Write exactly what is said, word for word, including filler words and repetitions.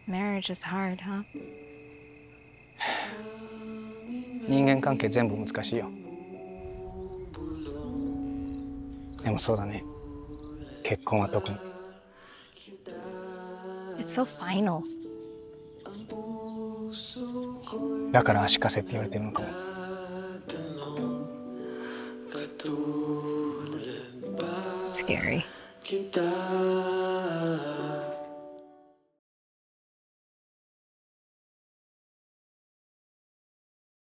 Marriage is hard, huh? 人間関係全部難しいよ。でもそうだね。結婚は特に。 It's so final. だから足かせって言われてるのかも。 Scary.